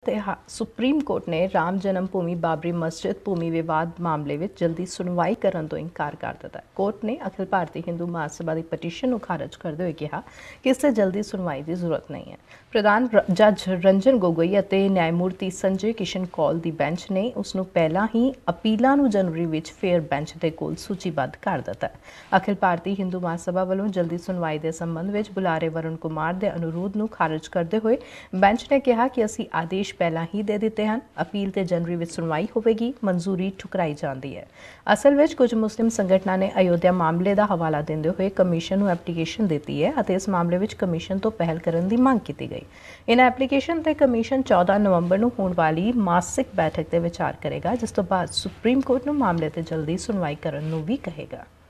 Supreme court ने राम जन्म भूमि बाबरी मस्जिद भूमि विवाद मामले में जल्दी सुनवाई करने तो इनकार कर दिता है। कोर्ट ने अखिल भारतीय हिंदू महासभा की पटीशन को खारिज करते हुए कहा कि इससे जल्दी सुनवाई की जरूरत नहीं है। प्रधान जज रंजन गोगोई और न्यायमूर्ति संजय किशन कौल की बेंच ने उसनों पहला ही अपीलों को जनवरी में फेयर बेंच के कोल सूचीबद्ध कर दिता है। अखिल भारतीय हिंदू महासभा वालों जल्दी सुनवाई के संबंध में बुलारे वरुण कुमार के अनुरोध को खारिज करते हुए बेंच ने कहा कि असी आदेश पहला ही दे दिते हैं। अपील ते जनवरी में सुनवाई होगी, मंजूरी ठुकराई जाती है। असल में कुछ मुस्लिम संगठनों ने अयोध्या मामले का हवाला देते हुए कमीशन को एप्लीकेशन दी है और इस मामले में कमीशन तो पहल करने की मांग की गई। इन एप्लीकेशन पर कमीशन 14 नवंबर को होने वाली मासिक बैठक से विचार करेगा, जिस तो बाद सुप्रीम कोर्ट को मामले से जल्दी सुनवाई करने भी कहेगा।